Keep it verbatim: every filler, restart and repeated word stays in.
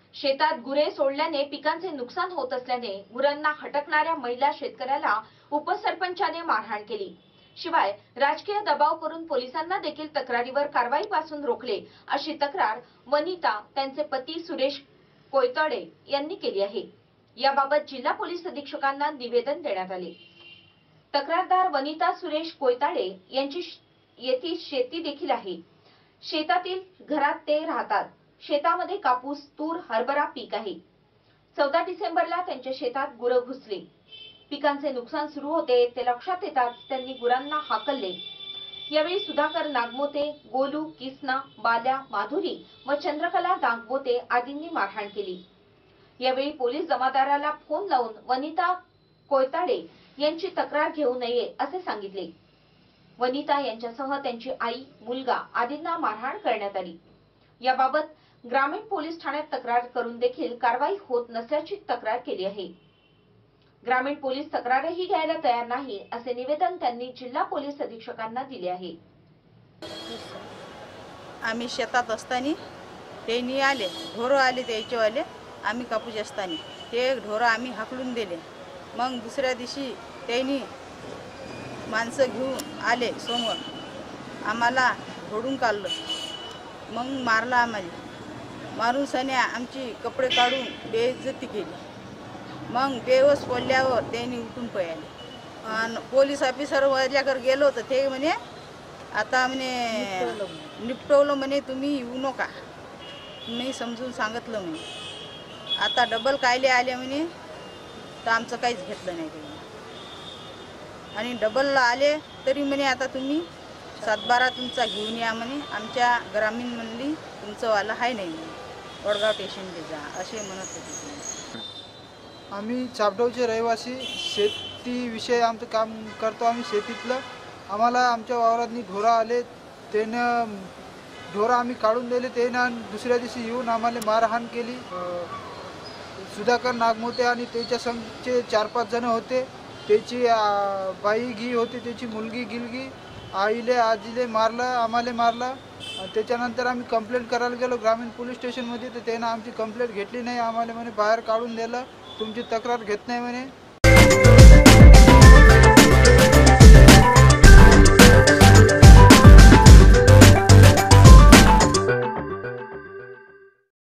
शेतात गुरे सोडल्याने पिकांचे नुकसान होत असल्याने गुरांना हटकणाऱ्या महिला शेतकऱ्याला उपसरपंचाने मारहाण केली। शिवाय राजकीय दबाव करून पोलिसांना देखील तक्रारीवर कारवाईपासून रोखले, अशी तक्रार वनिता त्यांचे पती सुरेश कोयतडे यांनी केली आहे। याबाबत जिल्हा पोलीस अधीक्षकांना निवेदन देण्यात आले। तक्रारदार वनिता सुरेश कोयताडे यांची येथे शेती देखील आहे। शेतातील घरात ते राहतात। शेतामध्ये कापूस, तूर, हरभरा पीक आहे। चौदा डिसेंबरला त्यांच्या शेतात गुरं घुसले। पिकांचे नुकसान सुरू होते ते लक्षात येताच त्यांनी गुरांना हाकलले। यावेळी सुधाकर नागमोते, गोलू, किसना, बाल्या, माधुरी व चंद्रकला नागमोते आदींनी मारहाण केली। यावेळी पोलीस जमादाराला फोन लावून वनिता कोयताडे यांची तक्रार घेऊ नये असे सांगितले। वनिता यांच्यासह त्यांची आई, मुलगा आदींना मारहाण करण्यात आली। याबाबत ग्रामीण पोलीस ठाण्यात तक्रार करून देखील कारवाई होत नसल्याची तक्रार केली आहे। ग्रामीण पोलीस तक्रारही घ्यायला तयार नाही असे निवेदन त्यांनी जिल्हा पोलीस अधीक्षकांना दिले आहे। आम्ही शेतात असताना त्यांनी आले, ढोरं आले त्याचेवाले, आम्ही कापूस असताना ते ढोरं आम्ही हाकलून दिले। मग दुसऱ्या दिवशी त्यांनी माणसं घेऊन आले समोर, आम्हाला घोडून काढलं, मग मारलं आम्हाला। मारून सन्या आमची कपडे काढून बेइज्जती केली। मग बेवस पडल्यावर त्यांनी उठून पळाले आणि पोलीस ऑफिसर वाल्याकडे गेलो तर ते म्हणे आता म्हणे निपटवलं म्हणे, तुम्ही येऊ नका, मी समजून सांगितलं म्हणे। आता डबल कायले आले म्हणे तर आमचं काहीच घेतलं नाही त्यांनी। आणि डबल आले तरी म्हणे आता तुम्ही सातबारा तुमचा घेऊन या म्हणे, आमच्या ग्रामीण म्हणली तुमचं वाला आहे नाही म्हणे, वडगाव स्टेशनला जा असे म्हणत होते। आम्ही चापडवचे रहिवासी, शेतीविषयी आमचं काम करतो आम्ही शेतीतलं। आम्हाला आमच्या वावरातनी ढोरं आले, त्यानं ढोरं आम्ही काढून दिले, त्यानं दुसऱ्या दिवशी येऊन आम्हाला मारहाण केली। सुधाकर नागमोते आणि त्याच्या संघचे चार पाच जण होते, त्याची बाई गी होती, त्याची मुलगी गिलगी, आईले आजीले मारलं, आम्हाला मारलं। त्याच्यानंतर आम्ही कंप्लेंट करायला गेलो ग्रामीण पोलीस स्टेशनमध्ये, तर त्यानं आमची कंप्लेंट घेतली नाही, आम्हाला म्हणे बाहेर काढून दिलं, तुमची तक्रार घेत नाही म्हणे।